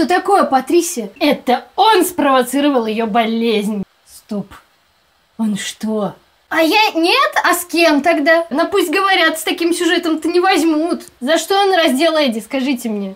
Что такое, Патрисия? Это он спровоцировал ее болезнь. Стоп. Он что? А я нет? А с кем тогда? Ну пусть говорят, с таким сюжетом-то не возьмут. За что он раздел Эдди, скажите мне?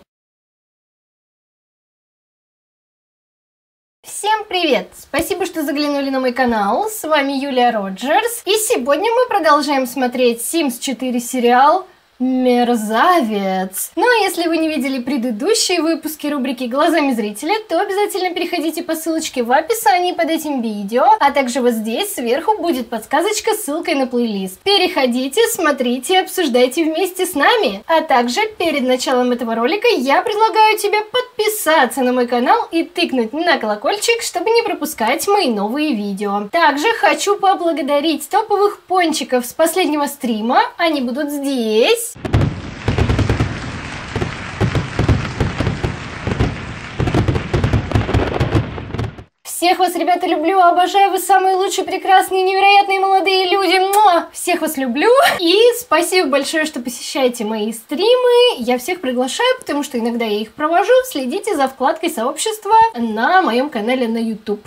Всем привет! Спасибо, что заглянули на мой канал. С вами Юлия Роджерс. И сегодня мы продолжаем смотреть Sims 4 сериал «Мерзавец». Ну а если вы не видели предыдущие выпуски рубрики «Глазами зрителя», то обязательно переходите по ссылочке в описании под этим видео, а также вот здесь сверху будет подсказочка с ссылкой на плейлист. Переходите, смотрите, обсуждайте вместе с нами. А также перед началом этого ролика я предлагаю тебе подписаться на мой канал и тыкнуть на колокольчик, чтобы не пропускать мои новые видео. Также хочу поблагодарить топовых пончиков с последнего стрима, они будут здесь. Всех вас, ребята, люблю, обожаю, вы самые лучшие, прекрасные, невероятные молодые люди. Муа! Всех вас люблю. И спасибо большое, что посещаете мои стримы. Я всех приглашаю, потому что иногда я их провожу. Следите за вкладкой сообщества на моем канале на YouTube.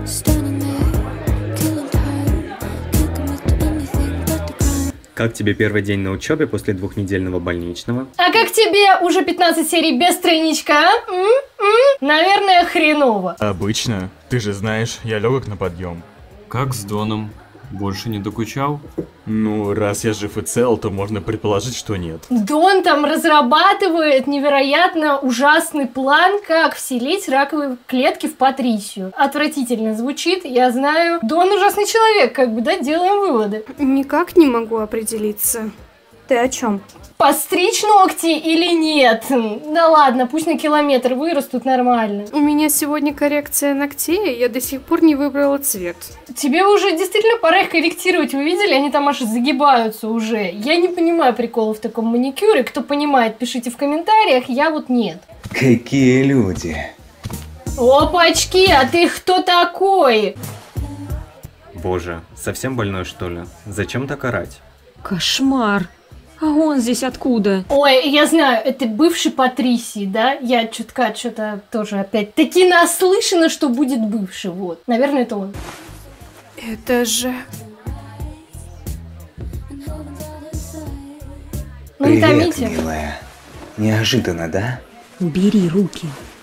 Как тебе первый день на учебе после двухнедельного больничного? А как тебе уже 15 серий без тройничка, а? Наверное, хреново. Обычно. Ты же знаешь, я легок на подъем. Как с Доном? Больше не докучал? Ну, раз я жив и цел, то можно предположить, что нет. Дон там разрабатывает невероятно ужасный план, как вселить раковые клетки в Патрисию. Отвратительно звучит, я знаю. Дон ужасный человек, как бы, да, делаем выводы. Никак не могу определиться. Ты о чем? Постричь ногти или нет? Да ладно, пусть на километр вырастут нормально. У меня сегодня коррекция ногтей, я до сих пор не выбрала цвет. Тебе уже действительно пора их корректировать, вы видели? Они там аж загибаются уже. Я не понимаю прикола в таком маникюре. Кто понимает, пишите в комментариях, я вот нет. Какие люди? Опачки, а ты кто такой? Боже, совсем больной, что ли? Зачем так орать? Кошмар. А он здесь откуда? Ой, я знаю, это бывший Патрисии, да? Я чутка что-то тоже опять-таки наслышана, что будет бывший, вот. Наверное, это он. Это же... Ну не Привет, томите. милая. Неожиданно, да? Убери руки.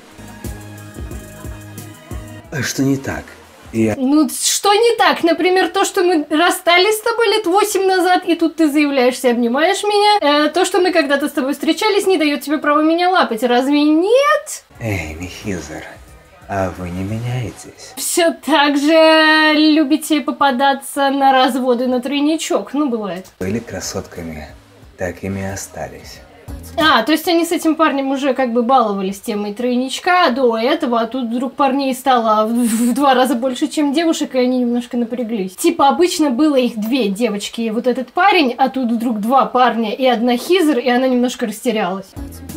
А что не так? Ну, что не так? Например, то, что мы расстались с тобой лет 8 назад, и тут ты заявляешься, обнимаешь меня. То, что мы когда-то с тобой встречались, не дает тебе права меня лапать. Разве нет? Эй, Михизер, а вы не меняетесь? Все так же любите попадаться на разводы на тройничок. Ну, бывает. Были красотками, так ими и остались. А, то есть они с этим парнем уже как бы баловались темой тройничка до этого, а тут вдруг парней стало в 2 раза больше, чем девушек, и они немножко напряглись. Типа обычно было их 2 девочки и вот этот парень, а тут вдруг 2 парня и 1 хизер, и она немножко растерялась.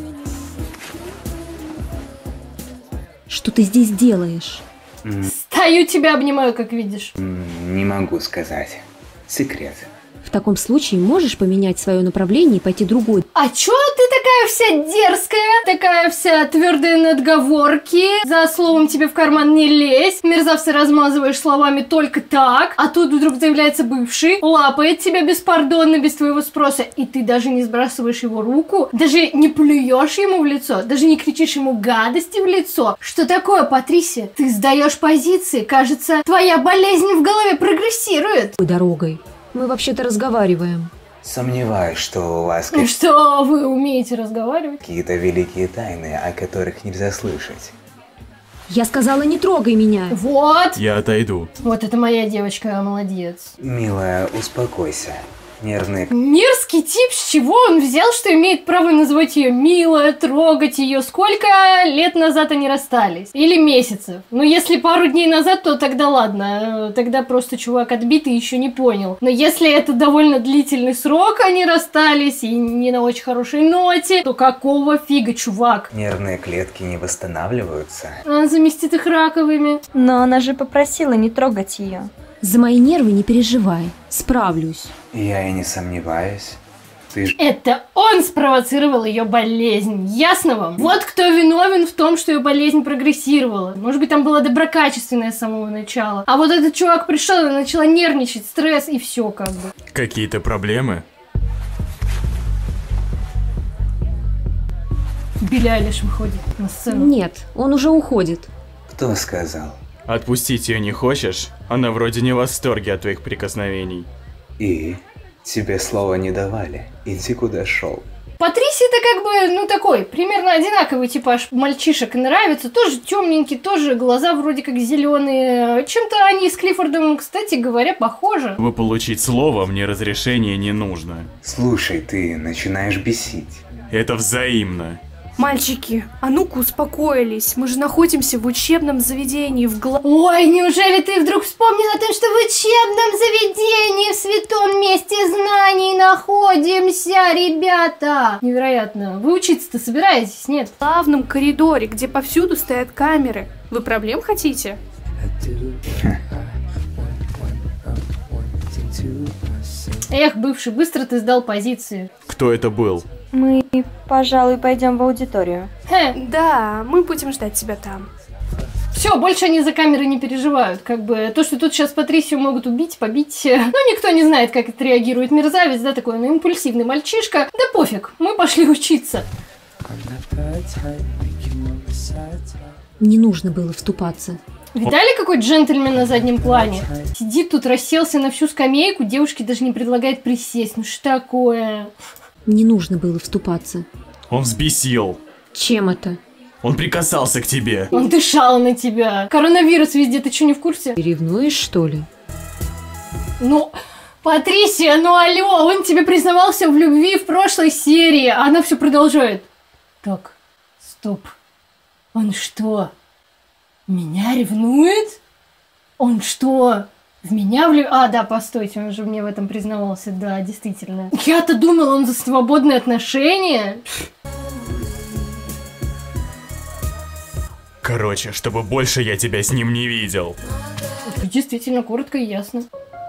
Что ты здесь делаешь? Стою, тебя обнимаю, как видишь. Не могу сказать. Секрет. В таком случае можешь поменять свое направление и пойти другой. А чё ты такая вся дерзкая, такая вся твердая на отговорки, за словом тебе в карман не лезь, мерзавца размазываешь словами только так, а тут вдруг заявляется бывший, лапает тебя беспардонно, без твоего спроса, и ты даже не сбрасываешь его руку, даже не плюешь ему в лицо, даже не кричишь ему гадости в лицо. Что такое, Патрисия? Ты сдаешь позиции, кажется, твоя болезнь в голове прогрессирует. Дорогой. Мы вообще-то разговариваем. Сомневаюсь, что у вас Что вы умеете разговаривать? какие-то великие тайны, о которых нельзя слышать. Я сказала, не трогай меня. Вот. Я отойду. Вот это моя девочка, молодец. Милая, успокойся. Нервные... Мерзкий тип, с чего он взял, что имеет право называть ее милая, трогать ее? Сколько лет назад они расстались? Или месяцев? Ну, если пару дней назад, то тогда ладно. Тогда просто чувак отбитый еще не понял. Но если это довольно длительный срок, они расстались, и не на очень хорошей ноте, то какого фига, чувак? Нервные клетки не восстанавливаются. Она заместит их раковыми. Но она же попросила не трогать ее. За мои нервы не переживай. Справлюсь. Я и не сомневаюсь. Это он спровоцировал ее болезнь, ясно вам? Вот кто виновен в том, что ее болезнь прогрессировала. Может быть, там была доброкачественная с самого начала. А вот этот чувак пришел и начала нервничать, стресс и все как бы. Какие-то проблемы? Билли Айлиш выходит на сцену. Нет, он уже уходит. Кто сказал? Отпустить ее не хочешь? Она вроде не в восторге от твоих прикосновений. И? Тебе слова не давали. Иди куда шел. Патрисия это как бы, ну такой, примерно одинаковый типаж мальчишек нравится. Тоже темненький, тоже глаза вроде как зеленые. Чем-то они с Клиффордом, кстати говоря, похожи. Чтобы получить слово, мне разрешение не нужно. Слушай, ты начинаешь бесить. Это взаимно. Мальчики, а ну-ка успокоились. Мы же находимся в учебном заведении в Ой, неужели ты вдруг вспомнил о том, что в учебном заведении в святом месте знаний находимся, ребята? Невероятно. Вы учиться-то собираетесь, нет? главном коридоре, где повсюду стоят камеры. Вы проблем хотите? Эх, бывший, быстро ты сдал позиции. Кто это был? Мы, пожалуй, пойдем в аудиторию. Да, мы будем ждать тебя там. Все, больше они за камеры не переживают. Как бы то, что тут сейчас Патрисию могут убить, побить. Ну, никто не знает, как отреагирует мерзавец, да, такой, ну, импульсивный мальчишка. Да пофиг, мы пошли учиться. Не нужно было вступаться. Видали, какой джентльмен на заднем плане? Сидит тут, расселся на всю скамейку, девушке даже не предлагает присесть. Ну что такое? Не нужно было вступаться. Он взбесил. Чем это? Он прикасался к тебе. Он дышал на тебя. Коронавирус везде, ты что, не в курсе? Ты ревнуешь, что ли? Ну, Патрисия, ну алло, он тебе признавался в любви в прошлой серии, а она все продолжает. Так, стоп. Он что, меня ревнует? Он что, в меня А, да, постойте, он же мне в этом признавался, да, действительно. Я-то думала, он за свободные отношения. Короче, чтобы больше я тебя с ним не видел. Действительно, коротко и ясно.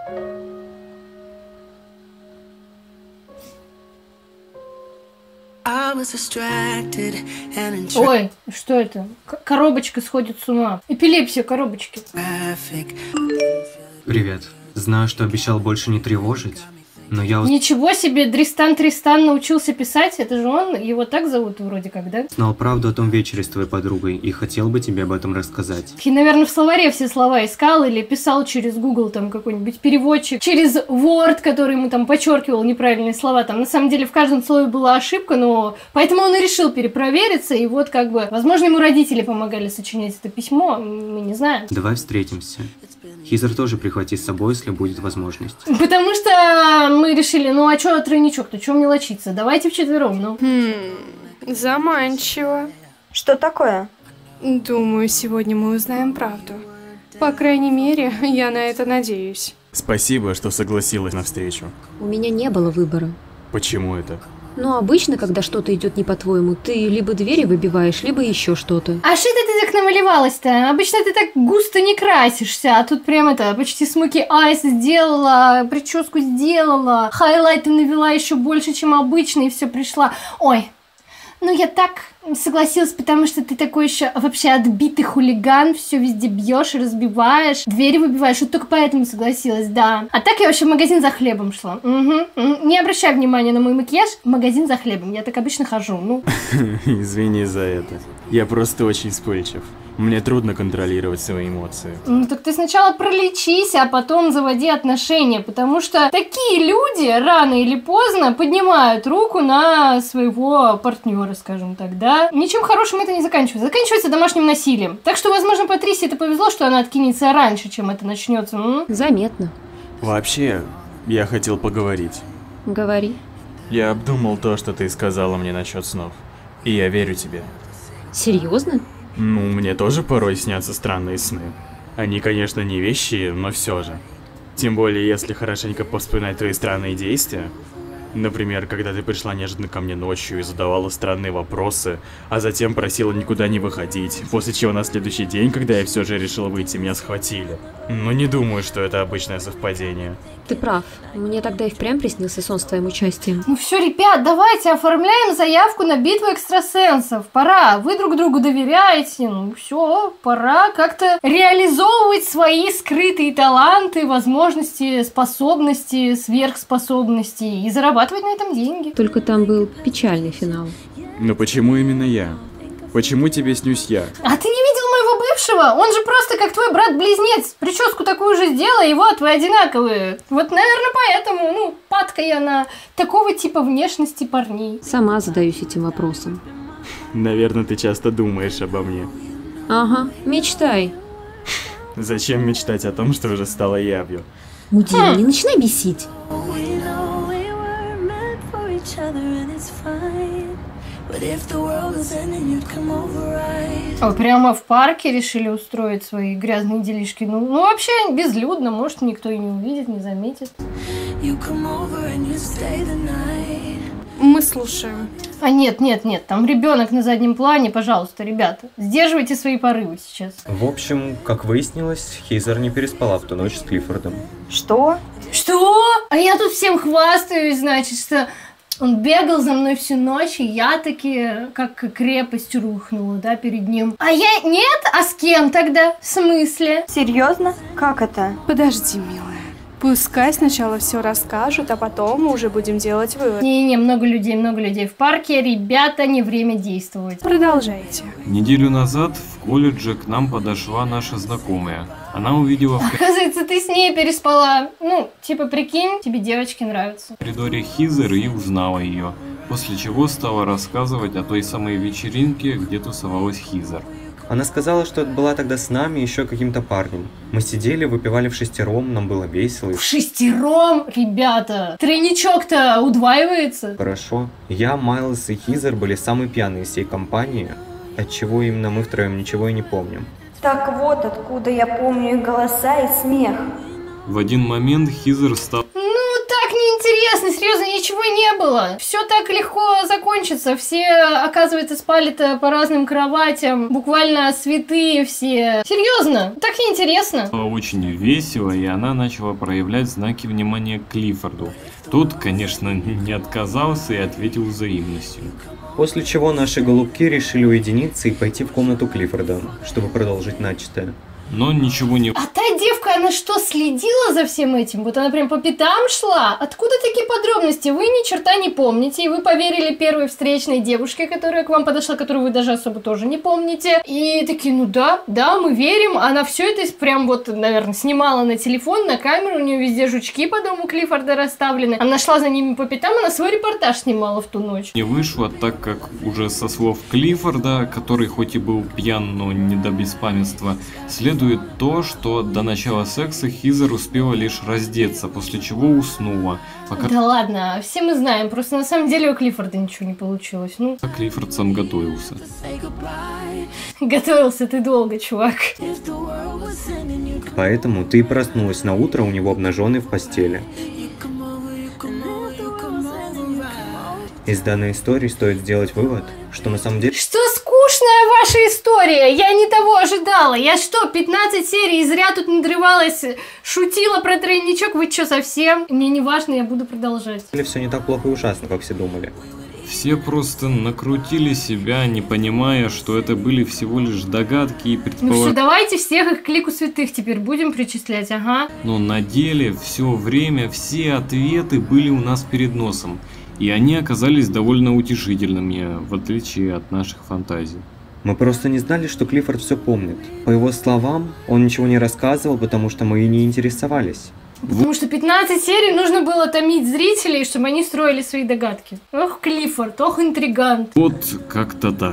Ой, что это? Коробочка сходит с ума. Эпилепсия коробочки. Привет. Знаю, что обещал больше не тревожить, но я Ничего себе, Дристан Тристан научился писать. Это же он, его так зовут вроде как, да? узнал правду о том вечере с твоей подругой и хотел бы тебе об этом рассказать. И, наверное, в словаре все слова искал или писал через Google, там какой-нибудь переводчик, через Word, который ему там подчеркивал неправильные слова. Там на самом деле в каждом слове была ошибка, но поэтому он и решил перепровериться. И вот как бы, возможно, ему родители помогали сочинять это письмо, мы не знаем. Давай встретимся. Хизер тоже прихвати с собой, если будет возможность. Потому что мы решили, ну а чё тройничок-то, чё мелочиться? Давайте вчетвером, ну. Заманчиво. Что такое? Думаю, сегодня мы узнаем правду. По крайней мере, я на это надеюсь. Спасибо, что согласилась на встречу. У меня не было выбора. Почему это? Но обычно, когда что-то идет не по-твоему, ты либо двери выбиваешь, либо еще что-то. А что это ты так намалевалась-то? Обычно ты так густо не красишься, а тут прям это, почти смоки айс сделала, прическу сделала, хайлайты навела еще больше, чем обычно, и все пришла. Ой, ну я так согласилась, потому что ты такой еще вообще отбитый хулиган, все везде бьешь, разбиваешь, двери выбиваешь, вот только поэтому согласилась, да. А так я вообще в магазин за хлебом шла. Не обращай внимания на мой макияж, в магазин за хлебом, я так обычно хожу, ну. Извини за это. Я просто очень вспыльчив. Мне трудно контролировать свои эмоции. Ну так ты сначала пролечись, а потом заводи отношения, потому что такие люди рано или поздно поднимают руку на своего партнера, скажем так, да? Ничем хорошим это не заканчивается. Заканчивается домашним насилием. Так что, возможно, Патрисии это повезло, что она откинется раньше, чем это начнется. Заметно. Вообще, я хотел поговорить. Говори. Я обдумал то, что ты сказала мне насчет снов. И я верю тебе. Серьезно? Ну, мне тоже порой снятся странные сны. Они, конечно, не вещи, но все же. Тем более, если хорошенько повспоминать твои странные действия. Например, когда ты пришла неожиданно ко мне ночью и задавала странные вопросы, а затем просила никуда не выходить, после чего на следующий день, когда я все же решила выйти, меня схватили. Но не думаю, что это обычное совпадение. Ты прав. Мне тогда и впрямь приснился сон с твоим участием. Ну все, ребят, давайте оформляем заявку на битву экстрасенсов. Пора, вы друг другу доверяете. Ну все, пора как-то реализовывать свои скрытые таланты, возможности, способности, сверхспособности и зарабатывать на этом деньги. Только там был печальный финал. Но почему именно я? Почему тебе снюсь я? А ты не видел моего бывшего? Он же просто как твой брат-близнец. Прическу такую же сделай, и вот вы одинаковые. Вот, наверное, поэтому, ну, падка я на такого типа внешности парней. Сама задаюсь этим вопросом. Наверное, ты часто думаешь обо мне. Ага, мечтай. Зачем мечтать о том, что уже стало явью? Мудила, не начинай бесить. А прямо в парке решили устроить свои грязные делишки. Ну вообще безлюдно, может, никто и не увидит, не заметит. Мы слушаем. А нет, там ребенок на заднем плане, пожалуйста, ребята, сдерживайте свои порывы сейчас. В общем, как выяснилось, Хизер не переспала в ту ночь с Клиффордом. Что? Что? А я тут всем хвастаюсь, значит, что он бегал за мной всю ночь, и я таки как крепость рухнула, да, перед ним. А я нет? А с кем тогда? В смысле? Серьезно? Как это? Подожди, милая. Пускай сначала все расскажут, а потом мы уже будем делать вывод. Не-не, много людей в парке. Ребята, не время действовать. Продолжайте. Неделю назад в колледже к нам подошла наша знакомая. Она увидела в Оказывается, ты с ней переспала. Ну, типа, прикинь, тебе девочки нравятся. коридоре Хизер и узнала ее. После чего стала рассказывать о той самой вечеринке, где тусовалась Хизер. Она сказала, что была тогда с нами и еще каким-то парнем. Мы сидели, выпивали вшестером, нам было весело. Вшестером, ребята. Тройничок-то удваивается. Хорошо. Я, Майлз и Хизер были самые пьяные из всей компании, отчего именно мы втроем ничего и не помним. Так вот откуда я помню их голоса и смех. В один момент Хизер стала Ну, так неинтересно, серьезно, ничего не было. Все так легко закончится. Все, оказывается, спали-то по разным кроватям. Буквально святые все. Серьезно, так неинтересно. очень весело, и она начала проявлять знаки внимания к Клиффорду. Тот, конечно, не отказался и ответил взаимностью. После чего наши голубки решили уединиться и пойти в комнату Клиффорда, чтобы продолжить начатое. Но ничего не... А та девка, она что, следила за всем этим? Вот она прям по пятам шла? Откуда такие подробности? Вы ни черта не помните, и вы поверили первой встречной девушке, которая к вам подошла, которую вы даже особо тоже не помните. И такие, ну да, мы верим. Она все это прям вот, наверное, снимала на телефон, на камеру, у нее везде жучки по дому Клиффорда расставлены. Она шла за ними по пятам, она свой репортаж снимала в ту ночь. Не вышло, так как уже со слов Клиффорда, который хоть и был пьян, но не до беспамятства, следует то, что до начала секса Хизер успела лишь раздеться, после чего уснула. Пока Да ладно, все мы знаем, просто на самом деле у Клиффорда ничего не получилось. Ну, Клиффорд сам готовился. готовился ты долго, чувак. Поэтому ты и проснулась на утро у него обнаженной в постели. Из данной истории стоит сделать вывод, что на самом деле... Что скучная ваша история? Я не того ожидала. Я что, 15 серий зря тут надрывалась, шутила про тройничок? Вы что, совсем? Мне не важно, я буду продолжать. Все не так плохо и ужасно, как все думали. Все просто накрутили себя, не понимая, что это были всего лишь догадки и Ну все, предположения. давайте всех их к лику святых теперь будем причислять, ага. Но на деле все время все ответы были у нас перед носом. И они оказались довольно утешительными, в отличие от наших фантазий. Мы просто не знали, что Клиффорд все помнит. По его словам, он ничего не рассказывал, потому что мы и не интересовались. Потому что 15 серий нужно было томить зрителей, чтобы они строили свои догадки. Ох, Клиффорд, ох, интригант. Вот как-то так.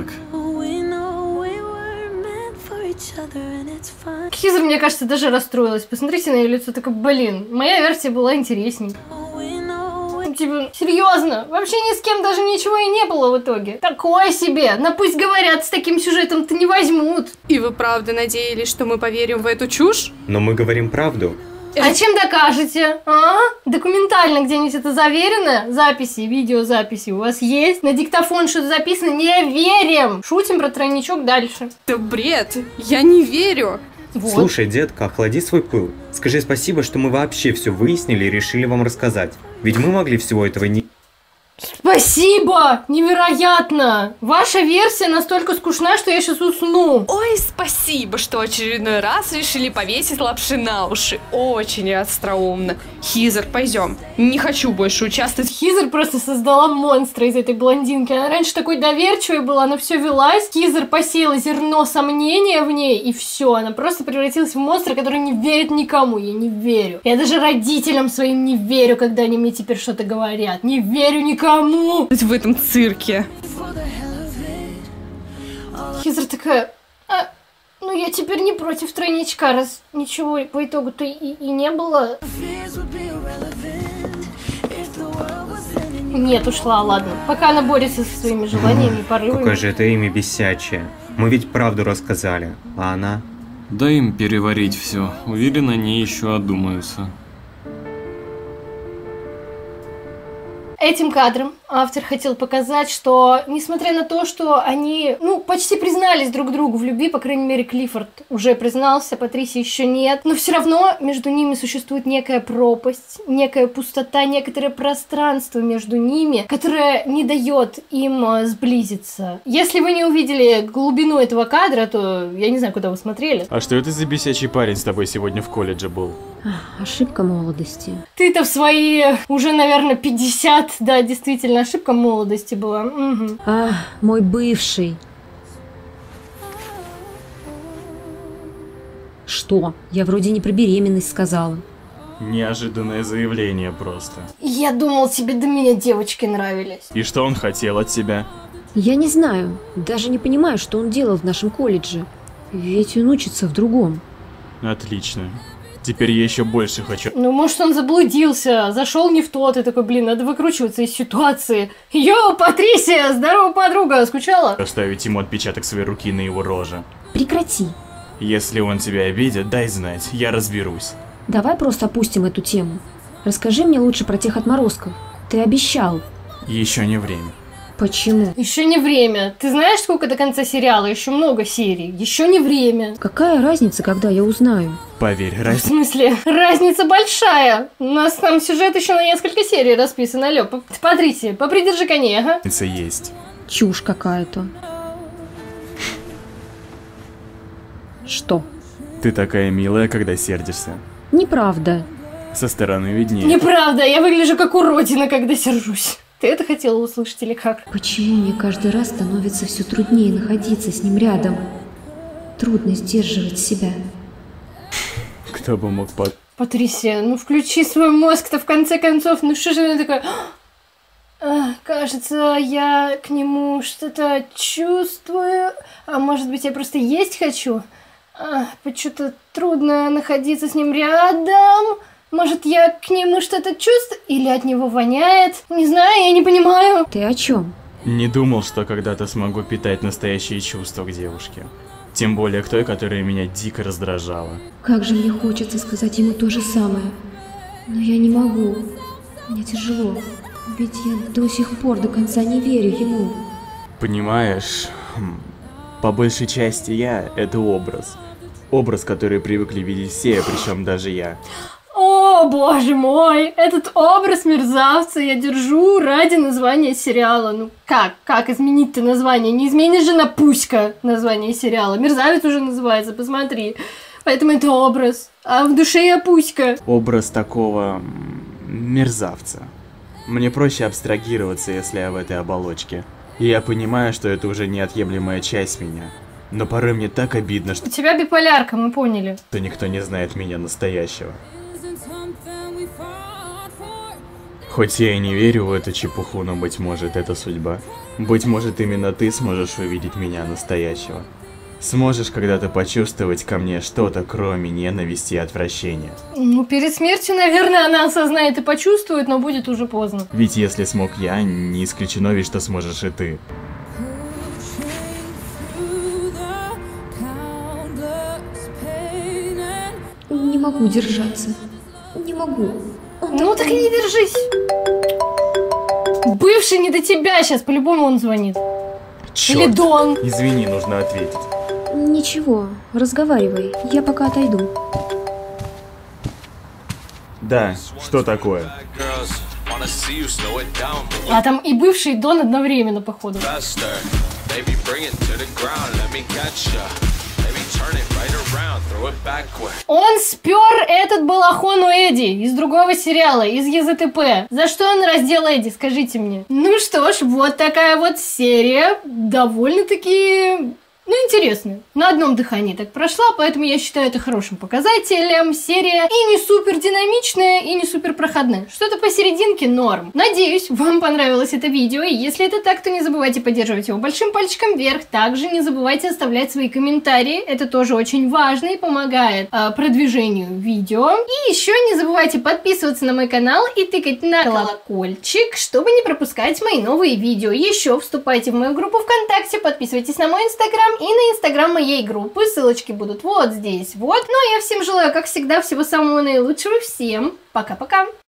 Хизер, мне кажется, даже расстроилась. Посмотрите на ее лицо, такое, блин, моя версия была интересней. Типа, серьезно, вообще ни с кем даже ничего и не было в итоге. Такое себе. Но пусть говорят, с таким сюжетом-то не возьмут. И вы правда надеялись, что мы поверим в эту чушь? Но мы говорим правду. А чем докажете? А? Документально где-нибудь это заверено? Записи, видеозаписи у вас есть? На диктофон что-то записано? Не верим! Шутим про тройничок дальше. Да бред, я не верю. Вот. Слушай, детка, охлади свой пыл. Скажи спасибо, что мы вообще все выяснили и решили вам рассказать. Ведь мы могли всего этого не... Спасибо! Невероятно! Ваша версия настолько скучна, что я сейчас усну. Ой, спасибо, что очередной раз решили повесить лапши на уши. Очень остроумно. Хизер, пойдем. Не хочу больше участвовать. Хизер просто создала монстра из этой блондинки. Она раньше такой доверчивой была, она все велась. Хизер посеяла зерно сомнения в ней, и все. Она просто превратилась в монстра, который не верит никому. Я не верю. Я даже родителям своим не верю, когда они мне теперь что-то говорят. Не верю никому. В этом цирке. Хизер такая... ну я теперь не против тройничка, раз ничего по итогу-то и не было. Нет, ушла, ладно. Пока она борется со своими желаниями и порывами. Какое же это имя бесячее. Мы ведь правду рассказали, а она... Дай им переварить все. Уверен, они еще одумаются. Этим кадром автор хотел показать, что, несмотря на то, что они, почти признались друг другу в любви, по крайней мере, Клиффорд уже признался, Патрисия еще нет, но все равно между ними существует некая пропасть, некая пустота, некоторое пространство между ними, которое не дает им сблизиться. Если вы не увидели глубину этого кадра, то я не знаю, куда вы смотрели. А что это за бесячий парень с тобой сегодня в колледже был? Ошибка молодости. Ты-то в свои уже, наверное, 50, да, действительно, ошибка молодости была. Угу. Мой бывший. Что? Я вроде не про беременность сказала. Неожиданное заявление просто. Я думал, тебе до меня девочки нравились. И что он хотел от тебя? Я не знаю. Даже не понимаю, что он делал в нашем колледже. Ведь он учится в другом. Отлично. Теперь я еще больше хочу. Может, он заблудился, зашел не в тот, и такой, блин, надо выкручиваться из ситуации. Йоу, Патрисия, здорово, подруга, скучала? Оставить ему отпечаток своей руки на его роже. Прекрати. Если он тебя обидит, дай знать, я разберусь. Давай просто опустим эту тему. Расскажи мне лучше про тех отморозков. Ты обещал. Еще не время. Почему? Еще не время. Ты знаешь, сколько до конца сериала? Еще много серий. Еще не время. Какая разница, когда я узнаю? Поверь, В смысле? Разница большая. У нас там сюжет еще на несколько серий расписан. Алло, Патрисия, попридержи коней, ага. разница есть. Чушь какая-то. Что? Ты такая милая, когда сердишься. Неправда. Со стороны виднее. Неправда, я выгляжу как уродина, когда сержусь. Ты это хотела услышать или как? Почему мне каждый раз становится все труднее находиться с ним рядом? Трудно сдерживать себя. Кто бы мог Патрисия, включи свой мозг-то в конце концов. Что же она такая... кажется, я к нему что-то чувствую. А может быть, я просто есть хочу? Почему-то трудно находиться с ним рядом. Может, я к нему что-то чувствую? Или от него воняет? Не знаю, я не понимаю. Ты о чем? Не думал, что когда-то смогу питать настоящие чувства к девушке. Тем более к той, которая меня дико раздражала. Как же мне хочется сказать ему то же самое. Но я не могу. Мне тяжело. Ведь я до сих пор до конца не верю ему. Понимаешь, по большей части я — это образ. Образ, который привыкли видеть все, причем даже я. О, боже мой, этот образ мерзавца я держу ради названия сериала. Как изменить-то название? Не изменишь же на Пуська название сериала. Мерзавец уже называется, посмотри. Поэтому это образ. А в душе я Пуська. Образ такого мерзавца. Мне проще абстрагироваться, если я в этой оболочке. И я понимаю, что это уже неотъемлемая часть меня. Но порой мне так обидно, что... У тебя биполярка, мы поняли. Что никто не знает меня настоящего. Хоть я и не верю в эту чепуху, но быть может это судьба. Быть может именно ты сможешь увидеть меня настоящего. Сможешь когда-то почувствовать ко мне что-то, кроме ненависти и отвращения. Перед смертью, наверное, она осознает и почувствует, но будет уже поздно. Ведь если смог я, не исключено ведь, что сможешь и ты. Не могу держаться. могу. Ну так и не держись. Бывший не до тебя сейчас, по-любому он звонит. Чёрт. Или Дон. Извини, нужно ответить. Ничего, разговаривай, я пока отойду. Да, что такое? А там и бывший, и Дон одновременно, походу. Он спер этот балахон у Эдди из другого сериала, из ЕЗТП. За что он раздел Эдди, скажите мне? Ну что ж, вот такая вот серия. Довольно-таки... Ну, интересно. На одном дыхании так прошла, поэтому я считаю это хорошим показателем. Серия и не супер динамичная, и не супер проходная. Что-то посерединке норм. Надеюсь, вам понравилось это видео, и если это так, то не забывайте поддерживать его большим пальчиком вверх. Также не забывайте оставлять свои комментарии, это тоже очень важно и помогает продвижению видео. И еще не забывайте подписываться на мой канал и тыкать на колокольчик, чтобы не пропускать мои новые видео. Еще вступайте в мою группу ВКонтакте, подписывайтесь на мой Инстаграм и на Инстаграм моей группы. Ссылочки будут вот здесь вот. Ну а я всем желаю, как всегда, всего самого наилучшего. Всем пока-пока!